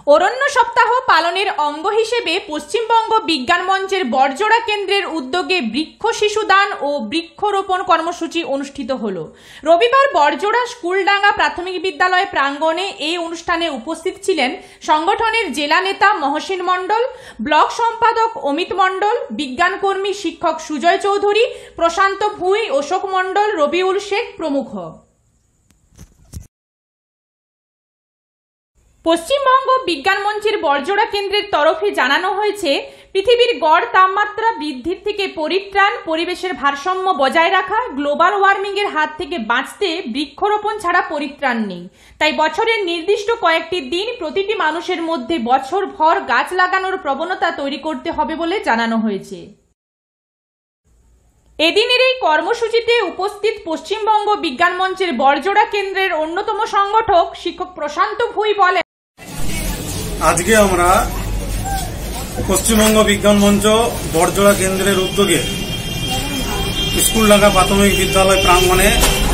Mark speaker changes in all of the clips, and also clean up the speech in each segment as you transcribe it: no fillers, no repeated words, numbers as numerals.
Speaker 1: অরণ্য সপ্তাহ পালনের অঙ্গ হিসেবে পশ্চিমবঙ্গ বিজ্ঞান মঞ্চের বড়জোড়া কেন্দ্রের উদ্যোগে বৃক্ষ শিশুদান ও বৃক্ষরোপণ কর্মসূচি অনুষ্ঠিত হলো। রবিবার বড়জোড়া স্কুলডাঙ্গা প্রাথমিক বিদ্যালয় প্রাঙ্গণে এই অনুষ্ঠানে উপস্থিত ছিলেন সংগঠনের জেলা নেতা মহসিন মণ্ডল, ব্লক সম্পাদক অমিত মণ্ডল, বিজ্ঞানকর্মী শিক্ষক সুজয় চৌধুরী, প্রশান্ত ভুঁই, অশোক মণ্ডল, রবিউল শেখ প্রমুখ। পশ্চিমবঙ্গ বিজ্ঞান মঞ্চের বড়জোড়া কেন্দ্রের তরফে জানানো হয়েছে, পৃথিবীর গড় তাপমাত্রা বৃদ্ধির থেকে পরিত্রাণ, পরিবেশের ভারসাম্য বজায় রাখা, গ্লোবাল ওয়ার্মিং এর হাত থেকে বাঁচতে বৃক্ষরোপণ ছাড়া পরিত্রাণ নেই। তাই বছরের নির্দিষ্ট কয়েকটি দিন প্রতিটি মানুষের মধ্যে বছরভর গাছ লাগানোর প্রবণতা তৈরি করতে হবে বলে জানানো হয়েছে। এদিনের এই কর্মসূচিতে উপস্থিত পশ্চিমবঙ্গ বিজ্ঞান মঞ্চের বড়জোড়া কেন্দ্রের অন্যতম সংগঠক শিক্ষক প্রশান্ত ভুঁই বলেন,
Speaker 2: আজকে আমরা পশ্চিমবঙ্গ বিজ্ঞান মঞ্চ বড়জোড়া কেন্দ্রের উদ্যোগে স্কুলডাঙ্গা প্রাথমিক বিদ্যালয় প্রাঙ্গণে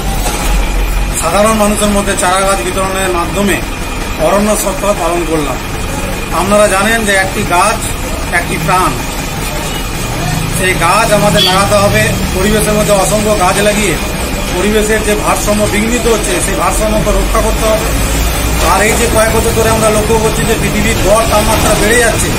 Speaker 2: সাধারণ মানুষের মধ্যে চারা গাছ বিতরণের মাধ্যমে অরণ্য সপ্তাহ পালন করলাম। আপনারা জানেন যে একটি গাছ একটি প্রাণ। এই গাছ আমাদের লাগাতে হবে। পরিবেশের মধ্যে অসংখ্য গাছ লাগিয়ে পরিবেশের যে ভারসাম্য বিঘ্নিত হচ্ছে সেই ভারসাম্যকে রক্ষা করতে হবে। আর এই যে কয়েক বছর ধরে আমরা লক্ষ্য করছি যে পৃথিবীর গড় তাপমাত্রা বেড়ে যাচ্ছে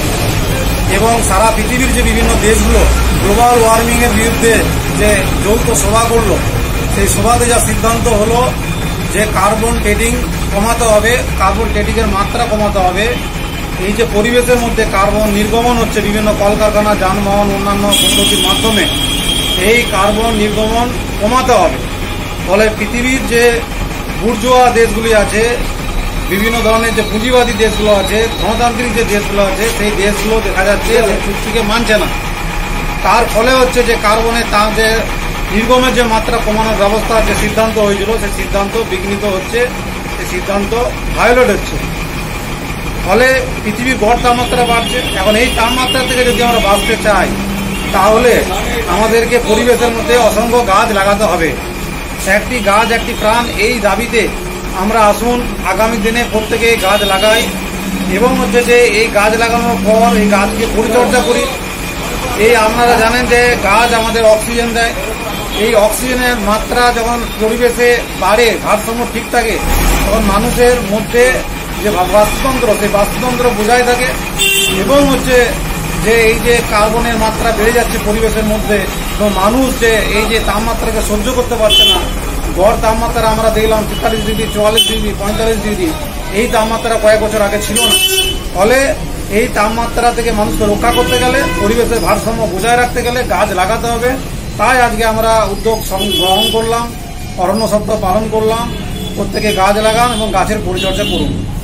Speaker 2: এবং সারা পৃথিবীর যে বিভিন্ন দেশগুলো গ্লোবাল ওয়ার্মিং এর বিরুদ্ধে যে যৌথ সভা করলো, সেই সভাতে যা সিদ্ধান্ত হলো যে কার্বন ডেটিং কমাতে হবে, কার্বন ডেটিং এর মাত্রা কমাতে হবে। এই যে পরিবেশের মধ্যে কার্বন নির্গমন হচ্ছে বিভিন্ন কলকারখানা, যানবাহন, অন্যান্য পদ্ধতির মাধ্যমে, এই কার্বন নির্গমন কমাতে হবে। ফলে পৃথিবীর যে বুর্জোয়া দেশগুলি আছে, বিভিন্ন ধরনের যে পুঁজিবাদী দেশগুলো আছে, গণতান্ত্রিক যে দেশগুলো আছে, সেই দেশগুলো দেখা যাচ্ছে যে চুক্তিকে মানছে না। তার ফলে হচ্ছে যে কার্বনের যে নির্গমের যে মাত্রা কমানোর ব্যবস্থা যে সিদ্ধান্ত হয়েছিল, সেই সিদ্ধান্ত বিঘ্নিত হচ্ছে, সেই সিদ্ধান্ত ভায়োলেট হচ্ছে। ফলে পৃথিবীর গড় তাপমাত্রা বাড়ছে। এখন এই তাপমাত্রা থেকে যদি আমরা বাঁচতে চাই, তাহলে আমাদেরকে পরিবেশের মধ্যে অসংখ্য গাছ লাগাতে হবে। একটি গাছ একটি প্রাণ, এই দাবিতে আমরা আসুন আগামী দিনে প্রত্যেকে গাছ লাগাই এবং হচ্ছে যে এই গাছ লাগানোর পর এই গাছকে পরিচর্যা করি। এই আপনারা জানেন যে গাছ আমাদের অক্সিজেন দেয়। এই অক্সিজেনের মাত্রা যখন পরিবেশে বাড়ে, ভারসাম্য ঠিক থাকে, তখন মানুষের মধ্যে যে বাস্তুতন্ত্র, সেই বাস্তুতন্ত্র বজায় থাকে এবং হচ্ছে যে এই যে কার্বনের মাত্রা বেড়ে যাচ্ছে পরিবেশের মধ্যে, তো মানুষ যে এই যে তাপমাত্রাকে সহ্য করতে পারছে না। গড় তাপমাত্রা আমরা দেখলাম 43 ডিগ্রি, 44 ডিগ্রি, 45 ডিগ্রি, এই তাপমাত্রা কয়েক বছর আগে ছিল না। ফলে এই তাপমাত্রা থেকে মানুষকে রক্ষা করতে গেলে, পরিবেশের ভারসাম্য বজায় রাখতে গেলে গাছ লাগাতে হবে। তাই আজকে আমরা উদ্যোগ গ্রহণ করলাম, অরণ্য সপ্তাহ পালন করলাম। প্রত্যেকে গাছ লাগান এবং গাছের পরিচর্যা করুন।